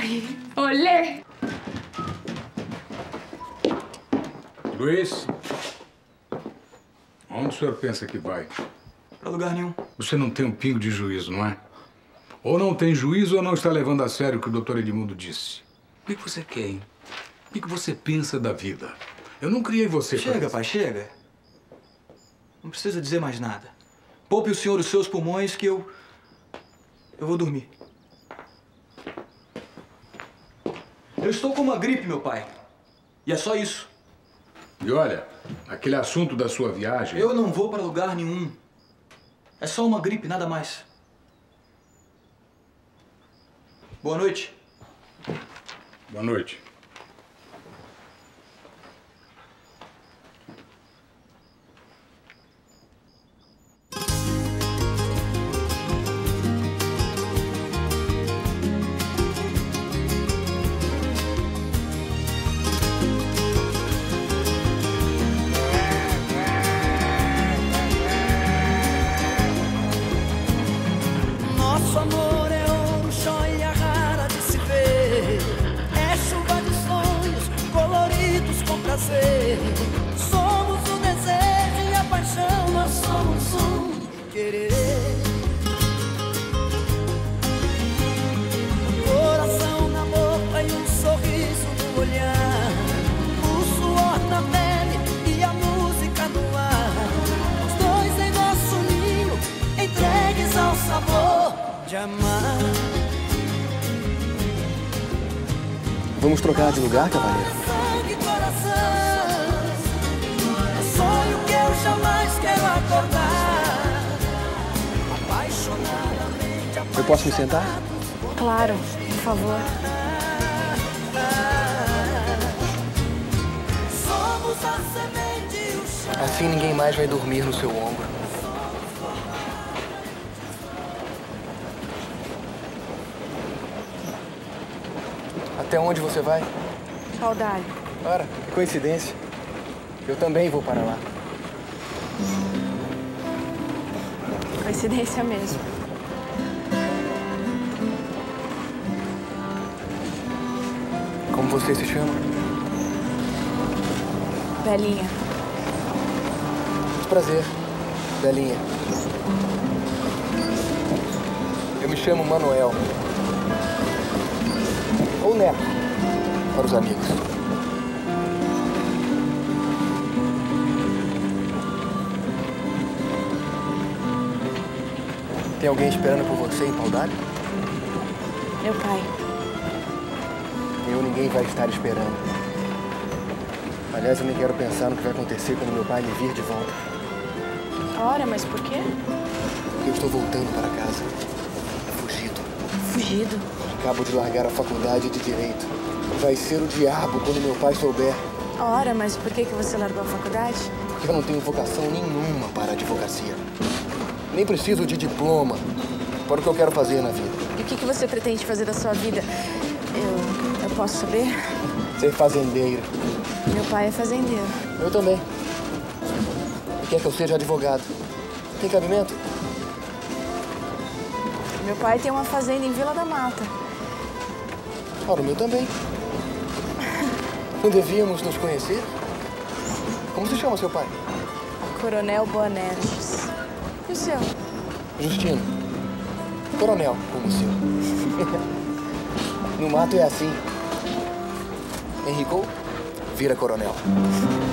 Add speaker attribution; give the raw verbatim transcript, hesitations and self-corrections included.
Speaker 1: Ai, olê!
Speaker 2: Luiz, onde o senhor pensa que vai?
Speaker 3: Pra lugar nenhum.
Speaker 2: Você não tem um pingo de juízo, não é? Ou não tem juízo ou não está levando a sério o que o doutor Edmundo disse. O que você quer, hein? O que você pensa da vida? Eu não criei você pra...
Speaker 3: Chega, pai, chega. Não precisa dizer mais nada. Poupe o senhor os seus pulmões que eu... Eu vou dormir. Eu estou com uma gripe, meu pai. E é só isso.
Speaker 2: E olha, aquele assunto da sua viagem...
Speaker 3: Eu não vou para lugar nenhum. É só uma gripe, nada mais. Boa noite.
Speaker 2: Boa noite.
Speaker 4: Nosso amor é ouro, joia rara de se ver. É chuva de sonhos coloridos com prazer. Somos o desejo e a paixão, nós somos um querer. Um coração na boca e um sorriso no olhar. O suor na pele e a música no ar. Os dois em nosso ninho, entregues ao sabor de amar.
Speaker 5: Vamos trocar de lugar, cavaleiro?
Speaker 4: Sangue, coração, é sonho que eu jamais quero acordar. Apaixonadamente,
Speaker 5: Eu posso me sentar?
Speaker 1: Claro, por favor.
Speaker 4: somos a semente e o chão.
Speaker 5: Assim ninguém mais vai dormir no seu ombro. Até onde você vai?
Speaker 1: Saudade.
Speaker 5: Ora, que coincidência. Eu também vou para lá.
Speaker 1: Coincidência mesmo.
Speaker 5: Como você se chama?
Speaker 1: Belinha.
Speaker 5: Muito prazer, Belinha. Eu me chamo Manuel. Ou Neto, para os amigos. Tem alguém esperando por você em Paudalho?
Speaker 1: Meu pai.
Speaker 5: Eu ninguém vai estar esperando. Aliás, eu nem quero pensar no que vai acontecer quando meu pai me vir de volta.
Speaker 1: Ora, mas por quê?
Speaker 5: Eu estou voltando para casa. Fugido.
Speaker 1: Fugido.
Speaker 5: Acabo de largar a faculdade de Direito. Vai ser o diabo quando meu pai souber.
Speaker 1: Ora, mas por que que você largou a faculdade?
Speaker 5: Porque eu não tenho vocação nenhuma para a advocacia. Nem preciso de diploma para o que eu quero fazer na vida.
Speaker 1: E o que que você pretende fazer da sua vida? Eu... eu posso saber?
Speaker 5: Ser fazendeiro.
Speaker 1: Meu pai é fazendeiro.
Speaker 5: Eu também. E quer que eu seja advogado. Tem cabimento?
Speaker 1: Meu pai tem uma fazenda em Vila da Mata.
Speaker 5: Ora, o meu também. Não devíamos nos conhecer? Como se chama seu pai?
Speaker 1: Coronel Boanerges. E o seu?
Speaker 5: Justino. Coronel, como o seu. No mato é assim. Enricou, vira coronel.